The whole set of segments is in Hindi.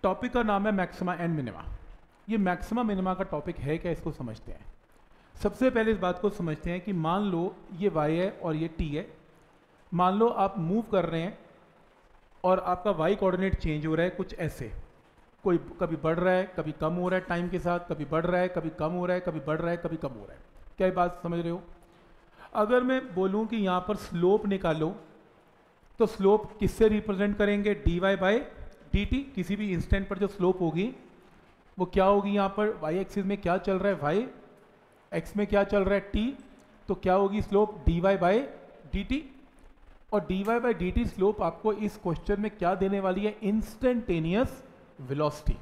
टॉपिक का नाम है मैक्सिमा एंड मिनिमा। ये मैक्सिमा मिनिमा का टॉपिक है क्या, इसको समझते हैं। सबसे पहले इस बात को समझते हैं कि मान लो ये y है और ये t है। मान लो आप मूव कर रहे हैं और आपका y कोऑर्डिनेट चेंज हो रहा है कुछ ऐसे, कोई कभी बढ़ रहा है कभी कम हो रहा है टाइम के साथ, कभी बढ़ रहा है कभी कम हो रहा है, कभी बढ़ रहा है कभी कम हो रहा है। क्या ये बात समझ रहे हो? अगर मैं बोलूं कि यहाँ पर स्लोप निकालो तो स्लोप किससे रिप्रेजेंट करेंगे? dy by dt। किसी भी इंस्टेंट पर जो स्लोप होगी वो क्या होगी? यहाँ पर y एक्सिस में क्या चल रहा है y, x में क्या चल रहा है t, तो क्या होगी स्लोप? dy by dt। और dy बाई dt स्लोप आपको इस क्वेश्चन में क्या देने वाली है? Instantaneous velocity.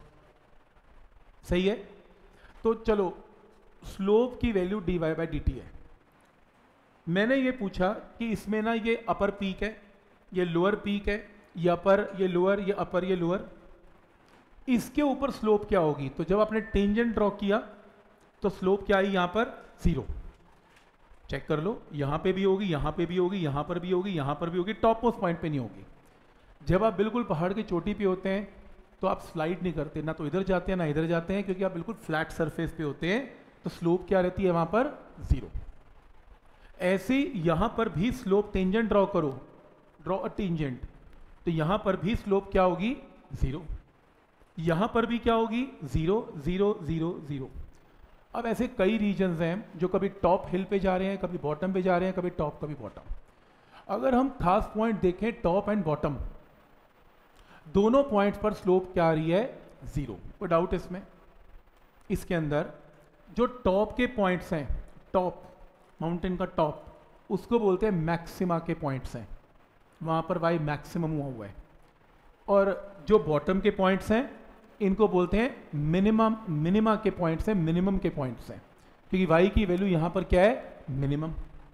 सही है? तो चलो स्लोप की वैल्यू dy बाई dt है। मैंने ये पूछा कि इसमें ना ये अपर पीक है, ये लोअर पीक है, ये अपर, ये लोअर, ये अपर, ये लोअर, इसके ऊपर स्लोप क्या होगी? तो जब आपने टेंजेंट ड्रॉ किया तो स्लोप क्या आई? यहाँ पर 0। चेक कर लो, यहाँ पे भी होगी, यहाँ पे भी होगी, यहाँ पर भी होगी, यहाँ पर भी होगी, टॉप मोस्ट पॉइंट पे नहीं होगी। जब आप बिल्कुल पहाड़ की चोटी पे होते हैं तो आप स्लाइड नहीं करते, ना तो इधर जाते हैं ना इधर जाते हैं, क्योंकि आप बिल्कुल फ्लैट सरफेस पे होते हैं, तो स्लोप क्या रहती है वहाँ पर? 0। ऐसे यहाँ पर भी स्लोप टेंजेंट ड्रॉ करो, ड्रॉ अ टेंजेंट, तो यहाँ पर भी स्लोप क्या होगी? 0। यहाँ पर भी क्या होगी? 0 0 0 0। अब ऐसे कई रीजन्स हैं जो कभी टॉप हिल पे जा रहे हैं, कभी बॉटम पे जा रहे हैं, कभी टॉप कभी बॉटम। अगर हम खास पॉइंट देखें, टॉप एंड बॉटम दोनों पॉइंट्स पर स्लोप क्या आ रही है? 0। कोई डाउट इसमें? इसके अंदर जो टॉप के पॉइंट्स हैं, टॉप माउंटेन का टॉप, उसको बोलते हैं मैक्सिमा के पॉइंट्स हैं, वहाँ पर y मैक्सिमम हुआ है। और जो बॉटम के पॉइंट्स हैं इनको बोलते हैं मिनिमम, मिनिमा के पॉइंट्स हैं, मिनिमम के पॉइंट्स हैं, क्योंकि y की वैल्यू यहाँ पर क्या है? मिनिमम।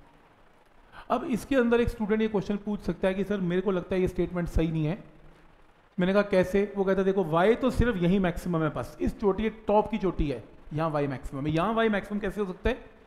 अब इसके अंदर एक स्टूडेंट ये क्वेश्चन पूछ सकता है कि सर मेरे को लगता है ये स्टेटमेंट सही नहीं है। मैंने कहा कैसे? वो कहता है देखो y तो सिर्फ यही मैक्सिमम है, बस इस चोटी, टॉप की चोटी है, यहाँ y मैक्सिमम है, यहाँ y मैक्सिमम कैसे हो सकता है?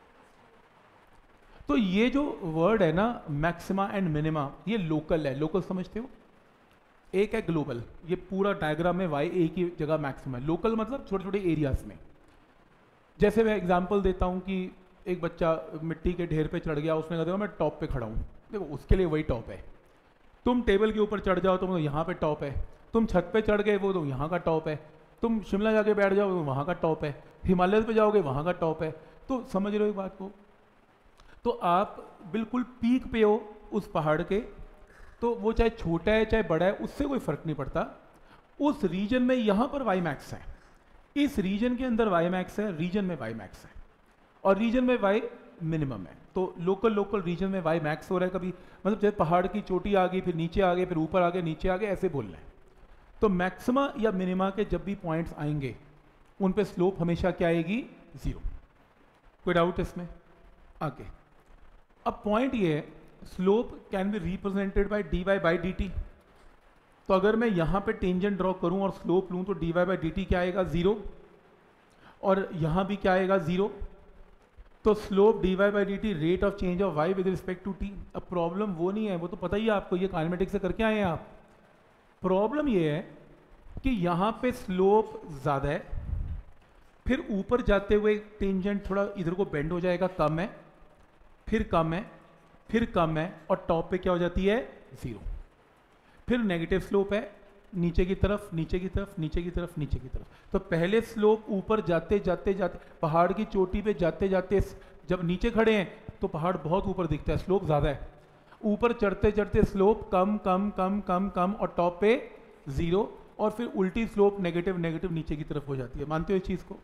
तो ये जो वर्ड है ना मैक्सिमा एंड मिनिमा, ये लोकल है। लोकल समझते हो? एक है ग्लोबल, ये पूरा डायग्राम में y एक ही जगह मैक्सिमम है। लोकल मतलब छोटे छोटे एरियाज में। जैसे मैं एग्जांपल देता हूँ कि एक बच्चा मिट्टी के ढेर पे चढ़ गया, उसने कहा देखो मैं टॉप पे खड़ा हूँ, देखो उसके लिए वही टॉप है। तुम टेबल के ऊपर चढ़ जाओ तो यहाँ पे टॉप है, तुम छत पे चढ़ गए वो तो यहाँ का टॉप है, तुम शिमला जाके बैठ जाओ तो वहाँ का टॉप है, हिमालय पे जाओगे वहाँ का टॉप है। तो समझ रहे हो बात को? तो आप बिल्कुल पीक पे हो उस पहाड़ के, तो वो चाहे छोटा है चाहे बड़ा है उससे कोई फर्क नहीं पड़ता। उस रीजन में यहाँ पर y मैक्स है, इस रीजन के अंदर y मैक्स है, रीजन में y मैक्स है, और रीजन में y मिनिमम है। तो लोकल रीजन में y मैक्स हो रहा है कभी, मतलब जैसे पहाड़ की चोटी आ गई, फिर नीचे आ गए, फिर ऊपर आ गए, नीचे आ गए, ऐसे बोलना है। तो मैक्सिमा या मिनिमा के जब भी पॉइंट्स आएंगे उन पे स्लोप हमेशा क्या आएगी? 0। कोई डाउट इसमें? आगे अब पॉइंट ये है, slope can be represented by dy by dt। तो अगर मैं यहाँ पे टेंजेंट ड्रॉ करूँ और स्लोप लूँ तो dy बाई dt क्या आएगा? 0। और यहाँ भी क्या आएगा? 0। तो slope dy by dt rate of change of y with respect to t। अब प्रॉब्लम वो नहीं है, वो तो पता ही है आपको, ये काइनेमेटिक्स से करके आए हैं आप। प्रॉब्लम ये है कि यहाँ पे स्लोप ज़्यादा है, फिर ऊपर जाते हुए टेंजेंट थोड़ा इधर को बेंड हो जाएगा, कम है, फिर कम है, फिर कम है, और टॉप पे क्या हो जाती है? 0। फिर नेगेटिव स्लोप है, नीचे की तरफ, नीचे की तरफ, नीचे की तरफ, नीचे की तरफ। तो पहले स्लोप ऊपर जाते जाते जाते, पहाड़ की चोटी पे जाते जाते, जब नीचे खड़े हैं तो पहाड़ बहुत ऊपर दिखता है, स्लोप ज़्यादा है। ऊपर चढ़ते चढ़ते स्लोप कम कम कम कम कम, और टॉप पे 0, और फिर उल्टी स्लोप नेगेटिव नेगेटिव नीचे की तरफ हो जाती है। मानते हो इस चीज़ को?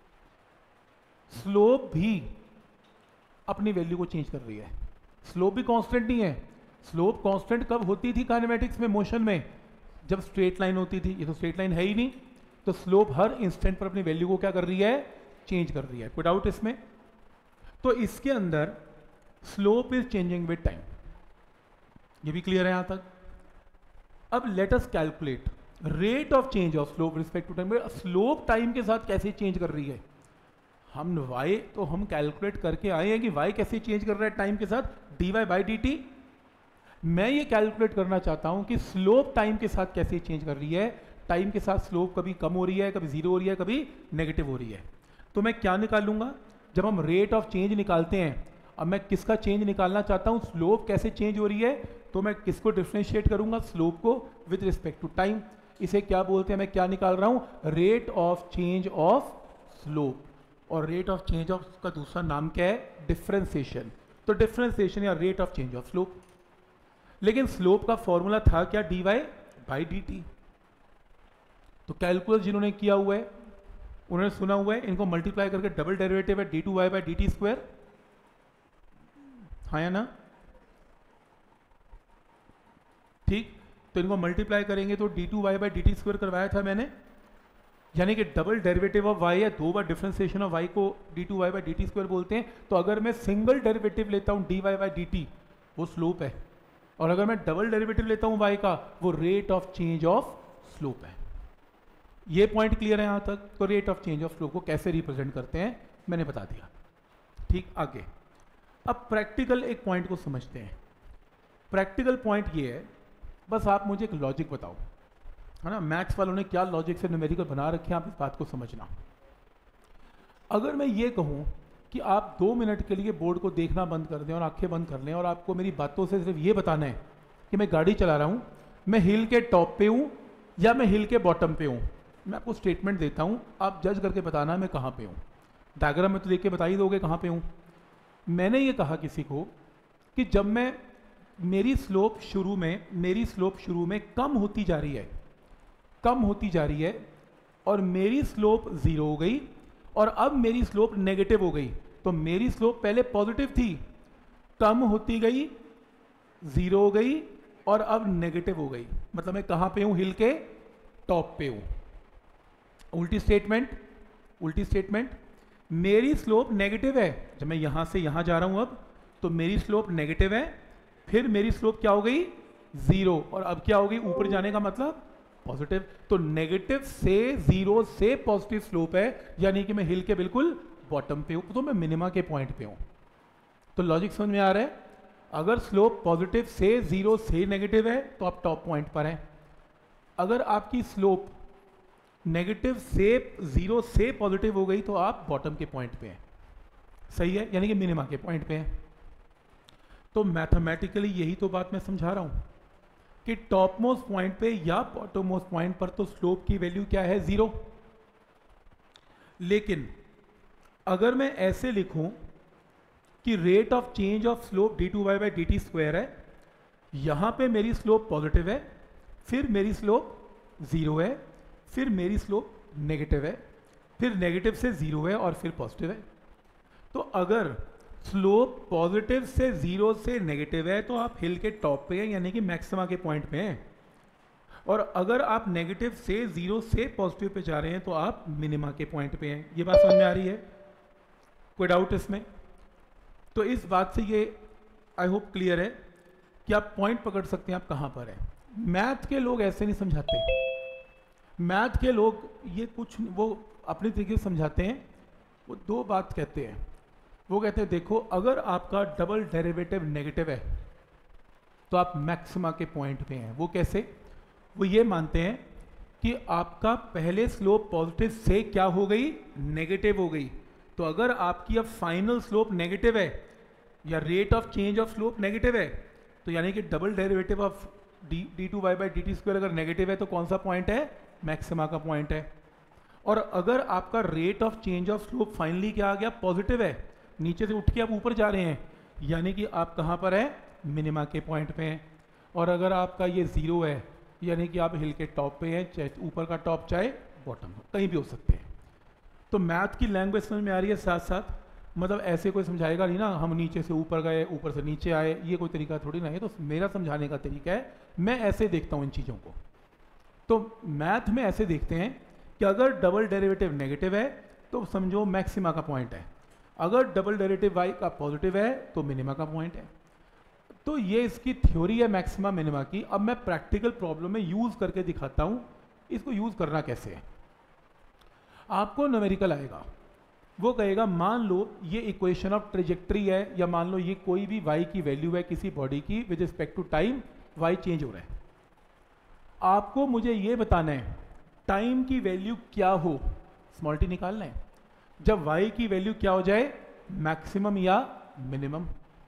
स्लोप भी अपनी वैल्यू को चेंज कर रही है, स्लोप भी कांस्टेंट नहीं है। स्लोप कांस्टेंट कब होती थी काइनेमेटिक्स में, मोशन में? जब स्ट्रेट लाइन होती थी, ये तो स्ट्रेट लाइन है ही नहीं। तो स्लोप हर इंस्टेंट पर अपनी वैल्यू को क्या कर रही है? चेंज कर रही है। कोई डाउट इसमें? तो इसके अंदर slope is changing with time, ये भी क्लियर है यहां तक? अब let us calculate rate of change of slope respect to time. Slope time के साथ कैसे चेंज कर रही है? हम y तो हम कैलकुलेट करके आए हैं कि y कैसे चेंज कर रहा है टाइम के साथ, dy बाई dt। मैं ये कैलकुलेट करना चाहता हूं कि स्लोप टाइम के साथ कैसे चेंज कर रही है, टाइम के साथ स्लोप कभी कम हो रही है, कभी जीरो हो रही है, कभी नेगेटिव हो रही है। तो मैं क्या निकालूंगा, जब हम रेट ऑफ चेंज निकालते हैं, अब मैं किसका चेंज निकालना चाहता हूं, स्लोप कैसे चेंज हो रही है, तो मैं किसको डिफ्रेंशिएट करूंगा, स्लोप को विद रिस्पेक्ट टू टाइम। इसे क्या बोलते हैं, मैं क्या निकाल रहा हूं, rate of change of slope. और रेट ऑफ चेंज ऑफ का दूसरा नाम क्या है, डिफरेंशिएशन। तो डिफरेंशिएशन या rate of change of slope. लेकिन स्लोप का फॉर्मूला था क्या, dy बाई dt। तो कैलकुलस जिन्होंने किया हुआ है उन्होंने सुना हुआ है, इनको मल्टीप्लाई करके डबल डेरिवेटिव है d2y बाई dt स्क्वायर, हाँ या ना, ठीक। तो इनको मल्टीप्लाई करेंगे तो d2y बाई dt स्क्वायर करवाया था मैंने, यानी कि डबल डेरिवेटिव ऑफ y है, दो बार डिफरेंशिएशन ऑफ y को d2y बाई dt स्क्वायर बोलते हैं। तो अगर मैं सिंगल डेरिवेटिव लेता हूं dy बाई dt, वो स्लोप है, और अगर मैं डबल डेरिवेटिव लेता हूं y का, वो rate of change of slope है। ये पॉइंट क्लियर है यहां तक। तो rate of change of slope को कैसे रिप्रेजेंट करते हैं मैंने बता दिया, ठीक। आगे अब प्रैक्टिकल एक पॉइंट को समझते हैं। प्रैक्टिकल पॉइंट ये है, बस आप मुझे एक लॉजिक बताओ, है ना, मैथ्स वालों ने क्या लॉजिक से न्यूमेरिकल बना रखे हैं, आप इस बात को समझना। अगर मैं ये कहूं कि आप 2 मिनट के लिए बोर्ड को देखना बंद कर दें और आंखें बंद कर लें, और आपको मेरी बातों से सिर्फ ये बताना है कि मैं गाड़ी चला रहा हूं, मैं हिल के टॉप पे हूं या मैं हिल के बॉटम पे हूं, मैं आपको स्टेटमेंट देता हूं, आप जज करके बताना मैं कहां पे हूं। डायग्राम में तो देख के बता ही दोगे कहां पे हूं। मैंने ये कहा किसी को कि जब मैं मेरी स्लोप शुरू में कम होती जा रही है और मेरी स्लोप 0 हो गई और अब मेरी स्लोप नेगेटिव हो गई। तो मेरी स्लोप पहले पॉजिटिव थी, कम होती गई, 0 हो गई और अब नेगेटिव हो गई। मतलब मैं कहां पे हूं, हिल के टॉप पे हूं। उल्टी स्टेटमेंट, मेरी स्लोप नेगेटिव है, जब मैं यहां से यहां जा रहा हूं अब, तो मेरी स्लोप नेगेटिव है, फिर मेरी स्लोप क्या हो गई, 0, और अब क्या हो गई, ऊपर जाने का मतलब पॉजिटिव। तो नेगेटिव से 0 से पॉजिटिव स्लोप है, यानी कि मैं हिल के बिल्कुल बॉटम पे हूं, तो मैं मिनिमा के पॉइंट पे हूं। तो लॉजिक समझ में आ रहा है। अगर स्लोप पॉजिटिव से 0 से नेगेटिव है तो आप टॉप पॉइंट पर हैं। अगर आपकी स्लोप नेगेटिव से 0 से पॉजिटिव हो गई तो आप बॉटम के पॉइंट पे हैं, सही है, यानी कि मिनिमा के पॉइंट पे हैं। तो मैथमेटिकली यही तो बात मैं समझा रहा हूं कि टॉप मोस्ट पॉइंट पे या बॉटम मोस्ट पॉइंट पर तो स्लोप की वैल्यू क्या है, 0। लेकिन अगर मैं ऐसे लिखूं कि rate of change of slope d2y by dt square है, यहां पे मेरी स्लोप पॉजिटिव है, फिर मेरी स्लोप 0 है, फिर मेरी स्लोप नेगेटिव है, फिर नेगेटिव से 0 है और फिर पॉजिटिव है। तो अगर स्लोप पॉजिटिव से 0 से नेगेटिव है तो आप हिल के टॉप पे हैं, यानी कि मैक्सिमा के पॉइंट पे हैं। और अगर आप नेगेटिव से 0 से पॉजिटिव पे जा रहे हैं तो आप मिनिमा के पॉइंट पे हैं। ये बात समझ में आ रही है, कोई डाउट इसमें? तो इस बात से ये आई होप क्लियर है कि आप पॉइंट पकड़ सकते हैं आप कहां पर हैं। मैथ के लोग ऐसे नहीं समझाते, मैथ के लोग ये कुछ वो अपने तरीके से समझाते हैं। वो 2 बात कहते हैं, वो कहते हैं देखो अगर आपका डबल डेरिवेटिव नेगेटिव है तो आप मैक्सिमा के पॉइंट पे हैं। वो कैसे? वो ये मानते हैं कि आपका पहले स्लोप पॉजिटिव से क्या हो गई, नेगेटिव हो गई। तो अगर आपकी अब फाइनल स्लोप नेगेटिव है या rate of change of slope negative है, तो यानी कि double derivative of d2y by dt square अगर नेगेटिव है तो कौन सा पॉइंट है, मैक्सिमा का पॉइंट है। और अगर आपका rate of change of slope finally क्या आ गया, पॉजिटिव है, नीचे से उठ के आप ऊपर जा रहे हैं, यानी कि आप कहां पर हैं, मिनिमा के पॉइंट पे हैं। और अगर आपका ये 0 है, यानी कि आप हिल के टॉप पे हैं, चाहे ऊपर का टॉप चाहे बॉटम, कहीं भी हो सकते हैं। तो मैथ की लैंग्वेज समझ में आ रही है साथ साथ, मतलब ऐसे कोई समझाएगा नहीं ना हम नीचे से ऊपर गए ऊपर से नीचे आए, ये कोई तरीका थोड़ी ना है। तो मेरा समझाने का तरीका है, मैं ऐसे देखता हूँ इन चीज़ों को। तो मैथ में ऐसे देखते हैं कि अगर डबल डेरिवेटिव नेगेटिव है तो समझो मैक्सिमा का पॉइंट है, अगर डबल डेरिवेटिव y का पॉजिटिव है तो मिनिमा का पॉइंट है। तो ये इसकी थ्योरी है मैक्सिमा मिनिमा की। अब मैं प्रैक्टिकल प्रॉब्लम में यूज करके दिखाता हूं इसको यूज करना कैसे है। आपको न्यूमेरिकल आएगा, वो कहेगा मान लो ये इक्वेशन ऑफ ट्रेजेक्ट्री है, या मान लो ये कोई भी y की वैल्यू है किसी बॉडी की with respect to time, y change हो रहा है। आपको मुझे ये बताना है टाइम की वैल्यू क्या हो, स्मॉल टी निकालना है, जब y की वैल्यू क्या हो जाए, मैक्सिमम या मिनिमम।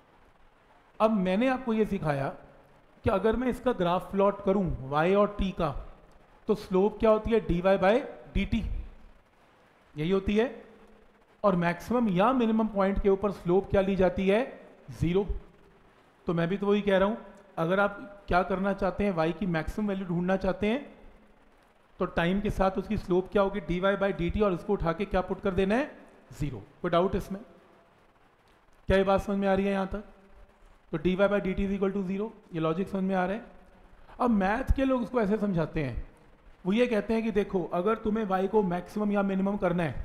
अब मैंने आपको ये सिखाया कि अगर मैं इसका ग्राफ प्लॉट करूं y और t का, तो स्लोप क्या होती है, dy/dt, यही होती है। और मैक्सिमम या मिनिमम पॉइंट के ऊपर स्लोप क्या ली जाती है, 0। तो मैं भी तो वही कह रहा हूं, अगर आप क्या करना चाहते हैं, y की मैक्सिमम वैल्यू ढूंढना चाहते हैं, तो टाइम के साथ उसकी स्लोप क्या होगी, dy/dt, और उसको उठा के क्या पुट कर देना है, 0। कोई डाउट इसमें? क्या ये बात समझ में आ रही है यहाँ तक? तो dy/dt इज इक्वल टू 0, ये लॉजिक समझ में आ रहा है। अब मैथ के लोग इसको ऐसे समझाते हैं, वो ये कहते हैं कि देखो अगर तुम्हें y को मैक्सिमम या मिनिमम करना है,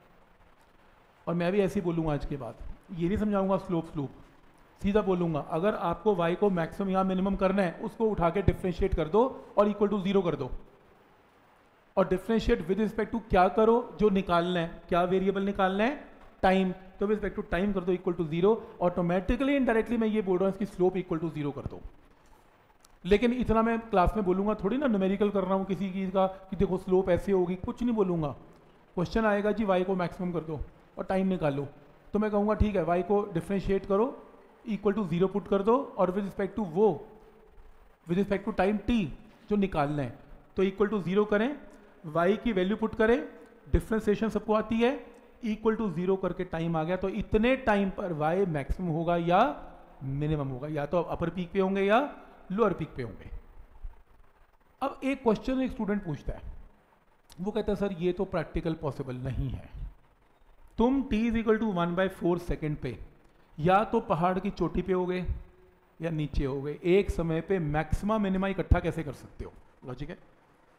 और मैं भी ऐसे ही बोलूँगा आज के बाद, ये नहीं समझाऊंगा स्लोप, सीधा बोलूँगा अगर आपको y को मैक्सिमम या मिनिमम करना है, उसको उठा के डिफ्रेंशिएट कर दो और इक्वल टू 0 कर दो। और डिफ्रेंशिएट विद रिस्पेक्ट टू क्या करो, जो निकालना है, क्या वेरिएबल निकालना है, टाइम, तो विद रिस्पेक्ट टू टाइम कर दो इक्वल टू 0। ऑटोमेटिकली इनडायरेक्टली मैं ये बोल रहा हूँ इसकी स्लोप इक्वल टू 0 कर दो। लेकिन इतना मैं क्लास में बोलूंगा थोड़ी ना, न्यूमेरिकल कर रहा हूँ किसी चीज़ का कि देखो स्लोप ऐसे होगी, कुछ नहीं बोलूंगा। क्वेश्चन आएगा जी y को मैक्सिमम कर दो और टाइम निकालो, तो मैं कहूँगा ठीक है y को डिफ्रेंशिएट करो, इक्वल टू 0 पुट कर दो, और with respect to time t जो निकालना है, तो इक्वल टू 0 करें, y की वैल्यू पुट करें, डिफ्रेंसिएशन सबको आती है, इक्वल टू 0 करके टाइम आ गया। तो इतने टाइम पर y मैक्सिमम होगा या मिनिमम होगा, या तो अपर पीक पे होंगे या लोअर पीक पे होंगे। अब एक क्वेश्चन एक स्टूडेंट पूछता है, वो कहता है सर ये तो प्रैक्टिकल पॉसिबल नहीं है, तुम t is equal to 1/4 second पे या तो पहाड़ की चोटी पे होगे या नीचे होगे, एक समय पे मैक्सिमम मिनिमा इकट्ठा कैसे कर सकते हो? लॉजिक है,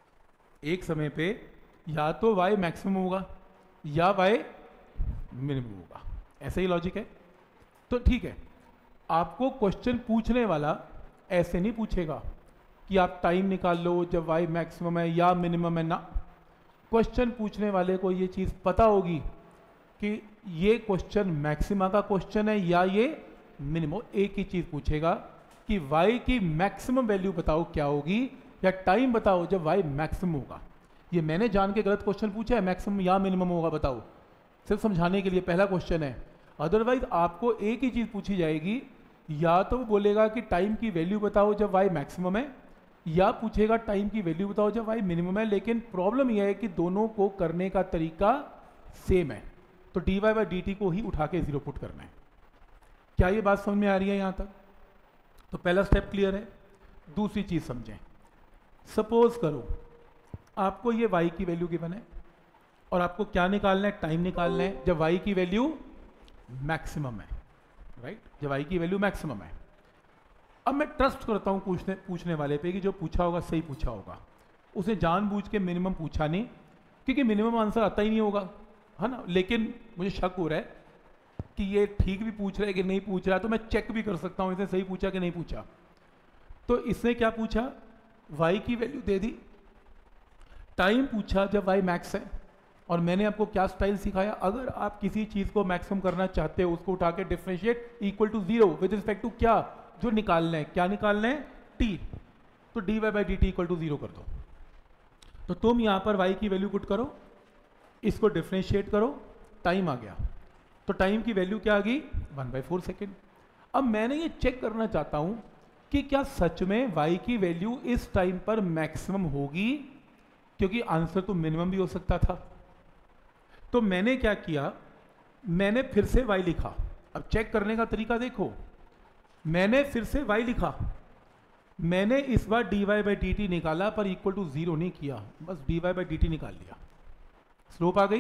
एक समय पे या तो y मैक्सिमम होगा या y मिनिमम होगा, ऐसे ही लॉजिक है। तो ठीक है, आपको क्वेश्चन पूछने वाला ऐसे नहीं पूछेगा कि आप टाइम निकाल लो जब y मैक्सिमम है या मिनिमम है ना। क्वेश्चन पूछने वाले को ये चीज़ पता होगी कि ये क्वेश्चन मैक्सिमा का क्वेश्चन है या ये मिनिमम। एक ही चीज़ पूछेगा कि y की मैक्सिमम वैल्यू बताओ क्या होगी, या टाइम बताओ जब y मैक्सिमम होगा। ये मैंने जान के गलत क्वेश्चन पूछा है, मैक्सिमम या मिनिमम होगा बताओ, सिर्फ समझाने के लिए पहला क्वेश्चन है। अदरवाइज आपको एक ही चीज़ पूछी जाएगी, या तो वो बोलेगा कि टाइम की वैल्यू बताओ जब y मैक्सिमम है, या पूछेगा टाइम की वैल्यू बताओ जब y मिनिमम है। लेकिन प्रॉब्लम यह है कि दोनों को करने का तरीका सेम है, तो dy/dt को ही उठा के 0 पुट करना है। क्या ये बात समझ में आ रही है यहाँ तक? तो पहला स्टेप क्लियर है। दूसरी चीज़ समझें, सपोज करो आपको ये y की वैल्यू गिवन है और आपको क्या निकालना है, टाइम निकालना है जब y की वैल्यू मैक्सिमम है, राइट, जब y की वैल्यू मैक्सिमम है। अब मैं ट्रस्ट करता हूँ पूछने वाले पे कि जो पूछा होगा सही पूछा होगा, उसे जानबूझ के मिनिमम पूछा नहीं, क्योंकि मिनिमम आंसर आता ही नहीं होगा, है ना। लेकिन मुझे शक हो रहा है कि ये ठीक भी पूछ रहा है कि नहीं पूछ रहा है, तो मैं चेक भी कर सकता हूँ इसने सही पूछा कि नहीं पूछा। तो इसने क्या पूछा, y की वैल्यू दे दी, टाइम पूछा जब y मैक्स है, और मैंने आपको क्या स्टाइल सिखाया, अगर आप किसी चीज़ को मैक्सिमम करना चाहते हो उसको उठा के differentiate equal to 0 with respect to क्या, जो निकालना है, क्या निकालना है, t, तो dy/dt इक्वल टू 0 कर दो। तो तुम यहाँ पर y की वैल्यू पुट करो, इसको डिफरेंशिएट करो, टाइम आ गया, तो टाइम की वैल्यू क्या आ गई, 1/4 सेकेंड। अब मैंने ये चेक करना चाहता हूँ कि क्या सच में y की वैल्यू इस टाइम पर मैक्सिमम होगी, क्योंकि आंसर तो मिनिमम भी हो सकता था। तो मैंने क्या किया, मैंने फिर से y लिखा। अब चेक करने का तरीका देखो, मैंने फिर से y लिखा, मैंने इस बार dy/dt निकाला पर इक्वल टू 0 नहीं किया, बस dy/dt निकाल लिया, स्लोप आ गई।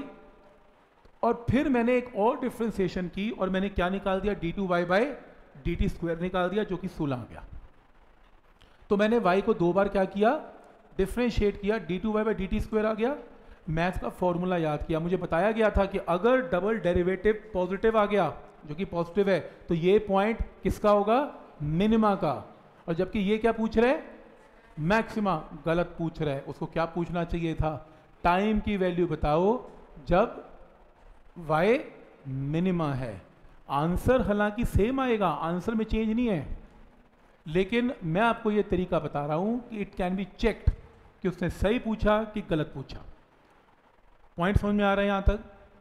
और फिर मैंने एक और डिफ्रेंसिएशन की और मैंने क्या निकाल दिया, d2y/dt² निकाल दिया, जो कि 16 आ गया। तो मैंने y को दो बार क्या किया, डिफ्रेंशिएट किया, d2y/dt² आ गया। मैथ का फॉर्मूला याद किया, मुझे बताया गया था कि अगर डबल डेरिवेटिव पॉजिटिव आ गया, जो कि पॉजिटिव है, तो ये पॉइंट किसका होगा, मिनिमा का। और जबकि ये क्या पूछ रहे, मैक्सिमा, गलत पूछ रहा है। उसको क्या पूछना चाहिए था, टाइम की वैल्यू बताओ जब y मिनिमा है। आंसर हालांकि सेम आएगा, आंसर में चेंज नहीं है, लेकिन मैं आपको ये तरीका बता रहा हूं कि इट कैन बी चेक्ड कि उसने सही पूछा कि गलत पूछा। पॉइंट समझ में आ रहा है यहाँ तक?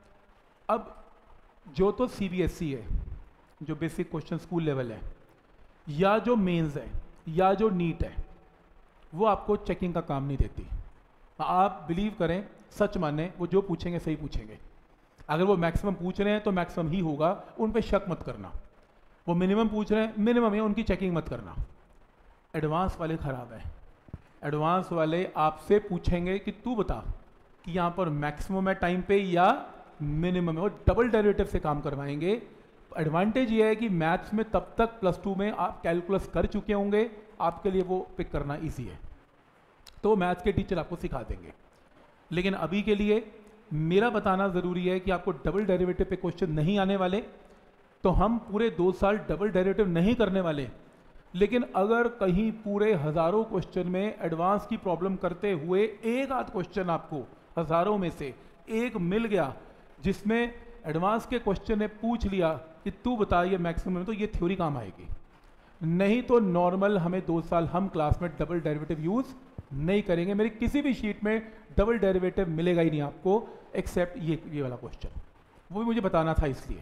अब जो तो सीबीएसई है, जो बेसिक क्वेश्चन स्कूल लेवल है, या जो मेंस है, या जो नीट है, वो आपको चेकिंग का काम नहीं देती। आप बिलीव करें, सच माने, वो जो पूछेंगे सही पूछेंगे। अगर वो मैक्सिमम पूछ रहे हैं तो मैक्सिमम ही होगा, उन पे शक मत करना। वो मिनिमम पूछ रहे हैं, मिनिमम है, उनकी चेकिंग मत करना। एडवांस वाले खराब हैं। एडवांस वाले आपसे पूछेंगे कि तू बता कि यहाँ पर मैक्सिमम है टाइम पे या मिनिमम है, और डबल डेरिवेटिव से काम करवाएंगे। एडवांटेज ये है कि मैथ्स में तब तक +2 में आप कैलकुलस कर चुके होंगे, आपके लिए वो पिक करना ईजी है, तो मैथ्स के टीचर आपको सिखा देंगे। लेकिन अभी के लिए मेरा बताना ज़रूरी है कि आपको डबल डेरिवेटिव पे क्वेश्चन नहीं आने वाले, तो हम पूरे 2 साल डबल डेरिवेटिव नहीं करने वाले। लेकिन अगर कहीं पूरे हज़ारों क्वेश्चन में एडवांस की प्रॉब्लम करते हुए एक आध क्वेश्चन आपको हज़ारों में से एक मिल गया जिसमें एडवांस के क्वेश्चन ने पूछ लिया कि तू बता ये मैक्सिमम, तो ये थ्योरी काम आएगी। नहीं तो नॉर्मल हमें 2 साल हम क्लास में डबल डेरिवेटिव यूज़ नहीं करेंगे। मेरी किसी भी शीट में डबल डेरिवेटिव मिलेगा ही नहीं आपको, एक्सेप्ट ये वाला क्वेश्चन, वो भी मुझे बताना था इसलिए।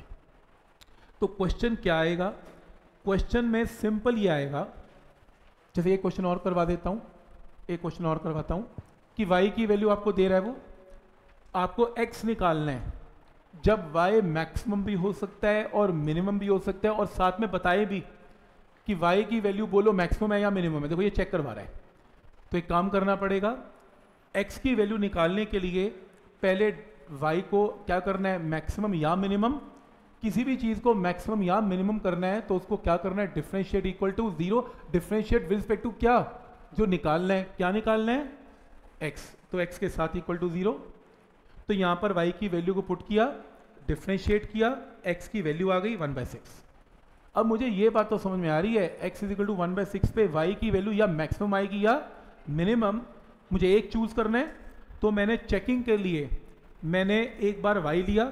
तो क्वेश्चन क्या आएगा? क्वेश्चन में सिंपल ये आएगा, जैसे एक क्वेश्चन और करवा देता हूँ, एक क्वेश्चन और करवाता हूँ कि y की वैल्यू आपको दे रहा है, वो आपको x निकालना है जब y मैक्सिमम भी हो सकता है और मिनिमम भी हो सकता है, और साथ में बताए भी कि y की वैल्यू बोलो मैक्सिमम है या मिनिमम है। देखो ये चेक करवा रहा है, तो एक काम करना पड़ेगा, x की वैल्यू निकालने के लिए पहले y को क्या करना है, मैक्सिमम या मिनिमम। किसी भी चीज़ को मैक्सिमम या मिनिमम करना है तो उसको क्या करना है, differentiate equal to 0। Differentiate with respect to क्या, जो निकालना है, क्या निकालना है, x, तो x के साथ इक्वल टू 0। तो यहाँ पर y की वैल्यू को पुट किया, डिफरेंशिएट किया, x की वैल्यू आ गई 1/6। अब मुझे ये बात तो समझ में आ रही है, x इज इक्वल टू 1/6 पे y की वैल्यू या मैक्सिमम आएगी या मिनिमम, मुझे एक चूज करना है। तो मैंने चेकिंग के लिए मैंने एक बार y लिया,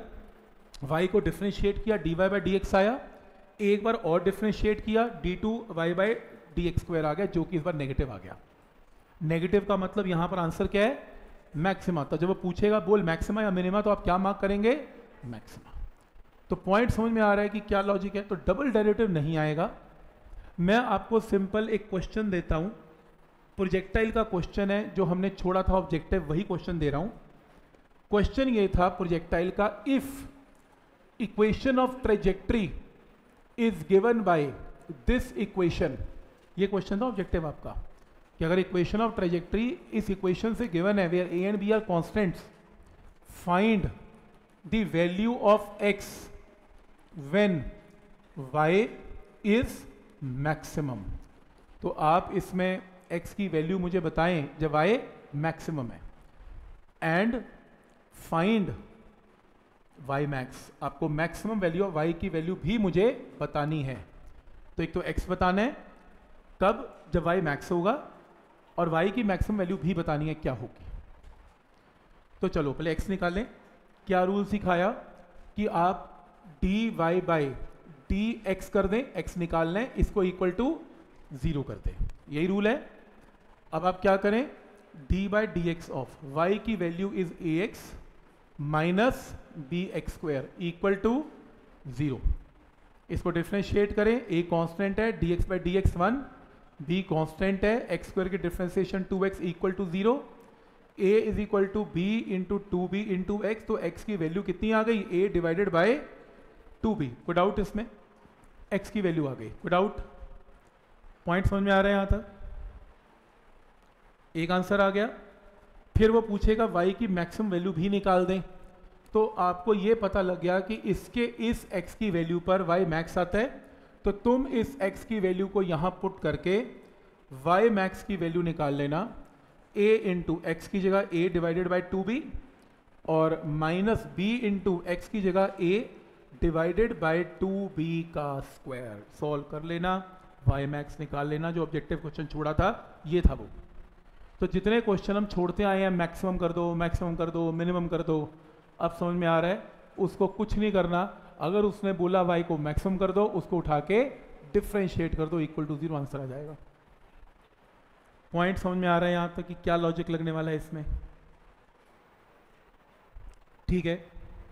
y को डिफरेंशिएट किया, dy/dx आया, एक बार और डिफरेंशिएट किया, d2y/dx² आ गया, जो कि इस बार नेगेटिव आ गया। नेगेटिव का मतलब यहाँ पर आंसर क्या है, मैक्सिमा। तो जब वो पूछेगा बोल मैक्सिमा या मिनिमा, तो आप क्या मार्क करेंगे, मैक्सिमा। तो पॉइंट समझ में आ रहा है कि क्या लॉजिक है। तो डबल डेरिवेटिव नहीं आएगा। मैं आपको सिंपल एक क्वेश्चन देता हूँ, प्रोजेक्टाइल का क्वेश्चन है, जो हमने छोड़ा था ऑब्जेक्टिव, वही क्वेश्चन दे रहा हूँ। क्वेश्चन ये था प्रोजेक्टाइल का, if equation of trajectory is given by this equation, ये क्वेश्चन था ऑब्जेक्टिव आपका, कि अगर इक्वेशन ऑफ ट्रेजेक्ट्री इस इक्वेशन से गिवन है, where a and b are constants, find the value of x when y is maximum. तो आप इसमें x की वैल्यू मुझे बताएं जब y मैक्सिमम है, एंड फाइंड y मैक्स, आपको मैक्सिमम वैल्यू ऑफ y की वैल्यू भी मुझे बतानी है। तो एक तो x बताना है कब, जब y मैक्स होगा, और y की मैक्सिमम वैल्यू भी बतानी है क्या होगी। तो चलो पहले x निकालें। क्या रूल सिखाया कि आप dy/dx कर दें, x निकालना है, इसको इक्वल टू 0 कर दें, यही रूल है। अब आप क्या करें, d/dx ऑफ y की value is ax minus bx² equal to 0। इसको डिफरेंशिएट करें, a कांस्टेंट है, dx/dx 1, b कांस्टेंट है, x² की differentiation 2x equal to 0, a is equal to b into 2b into x। तो x की वैल्यू कितनी आ गई, a डिवाइडेड बाय 2b। कोई डाउट इसमें, x की वैल्यू आ गई, कोई डाउट? पॉइंट समझ में आ रहा है यहाँ तक? एक आंसर आ गया। फिर वो पूछेगा y की मैक्सिमम वैल्यू भी निकाल दें, तो आपको ये पता लग गया कि इसके इस x की वैल्यू पर y मैक्स आता है, तो तुम इस x की वैल्यू को यहाँ पुट करके y मैक्स की वैल्यू निकाल लेना, a इंटू एक्स की जगह a डिवाइडेड बाई 2b, और माइनस b इंटू एक्स की जगह a डिवाइडेड बाई 2b का स्क्वायर। सॉल्व कर लेना, y मैक्स निकाल लेना। जो ऑब्जेक्टिव क्वेश्चन छोड़ा था ये था वो। तो जितने क्वेश्चन हम छोड़ते आए हैं, मैक्सिमम कर दो, मैक्सिमम कर दो, मिनिमम कर दो, अब समझ में आ रहा है, उसको कुछ नहीं करना। अगर उसने बोला y को मैक्सिमम कर दो, उसको उठा के डिफरेंशिएट कर दो, इक्वल टू 0 आंसर आ जाएगा। पॉइंट समझ में आ रहा है यहाँ तक कि क्या लॉजिक लगने वाला है इसमें? ठीक है,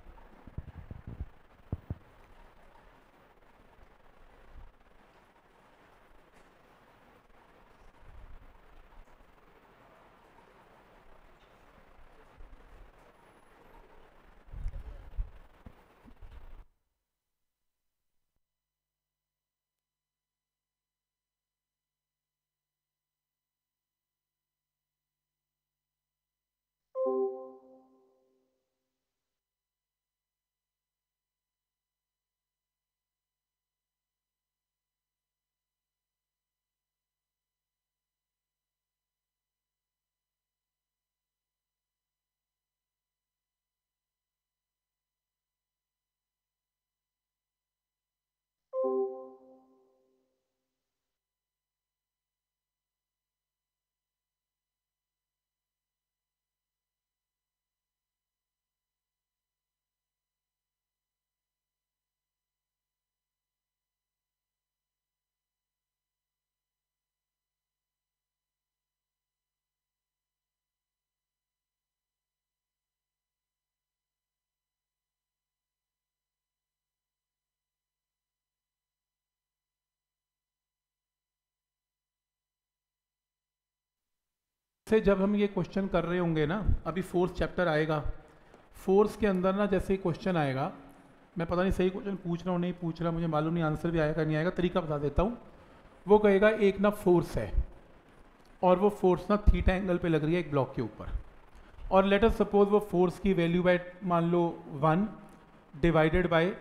से जब हम ये क्वेश्चन कर रहे होंगे ना, अभी फोर्स चैप्टर आएगा, फोर्स के अंदर ना जैसे क्वेश्चन आएगा, मैं पता नहीं सही क्वेश्चन पूछ रहा हूँ नहीं पूछ रहा, मुझे मालूम नहीं आंसर भी आएगा नहीं आएगा, तरीका बता देता हूँ। वो कहेगा एक ना फोर्स है और वो फोर्स ना थीटा एंगल पे लग रही है एक ब्लॉक के ऊपर, और लेट अस सपोज वो फोर्स की वैल्यू बाय मान लो 1 divided by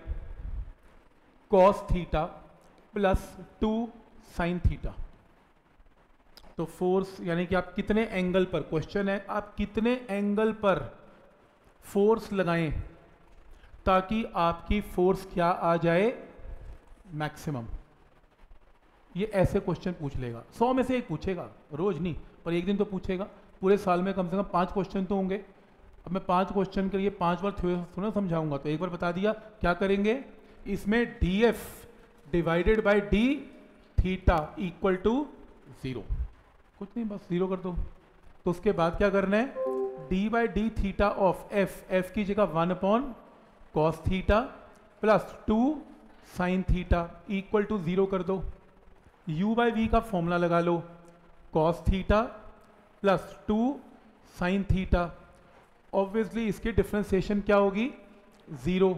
cos theta plus 2 sine theta. तो फोर्स यानी कि आप कितने एंगल पर, क्वेश्चन है आप कितने एंगल पर फोर्स लगाएं ताकि आपकी फोर्स क्या आ जाए, मैक्सिमम। ये ऐसे क्वेश्चन पूछ लेगा, 100 में से एक पूछेगा, रोज नहीं पर एक दिन तो पूछेगा। पूरे साल में कम से कम 5 क्वेश्चन तो होंगे। अब मैं 5 क्वेश्चन के लिए 5 बार थोड़ा समझाऊंगा, तो एक बार बता दिया। क्या करेंगे इसमें, d f divided by d theta equal to 0, कुछ नहीं बस 0 कर दो। तो उसके बाद क्या करना है, d by d theta of f, f की जगह 1 upon cos theta plus 2 sine theta equal to 0 कर दो। u बाई वी का फॉर्मूला लगा लो, cos theta plus 2 sine theta. Obviously इसकी डिफ्रेंसिएशन क्या होगी, 0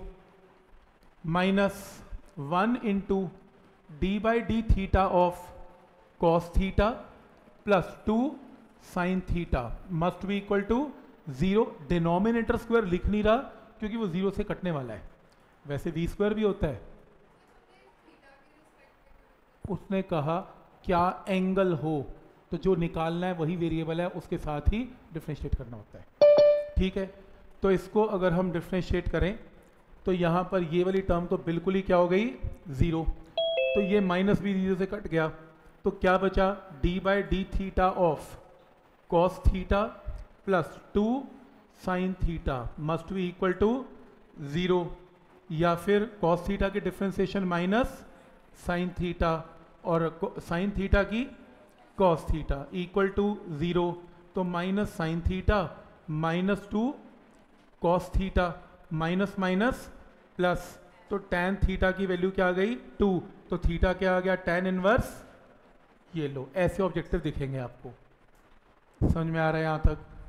minus 1 into d by d theta of cos theta plus 2 sine theta must be equal to 0। Denominator square लिख नहीं रहा क्योंकि वो 0 से कटने वाला है, वैसे वी स्क्वायर भी होता है। उसने कहा क्या एंगल हो, तो जो निकालना है वही वेरिएबल है, उसके साथ ही डिफरेंशिएट करना होता है। ठीक है, तो इसको अगर हम डिफरेंशिएट करें तो यहाँ पर ये वाली टर्म तो बिल्कुल ही क्या हो गई, 0। तो ये माइनस भी 0 से कट गया, तो क्या बचा, d by d theta of cos theta plus 2 sine theta must be equal to 0, या फिर कॉस थीटा की डिफरेंशिएशन माइनस साइन थीटा और साइन थीटा की कॉस थीटा इक्वल टू 0। तो minus sine theta minus 2 cos theta minus minus plus, तो tan थीटा की वैल्यू क्या आ गई, 2। तो थीटा क्या आ गया, tan इनवर्स। ये लो, ऐसे ऑब्जेक्टिव दिखेंगे आपको। समझ में आ रहा है यहाँ तक?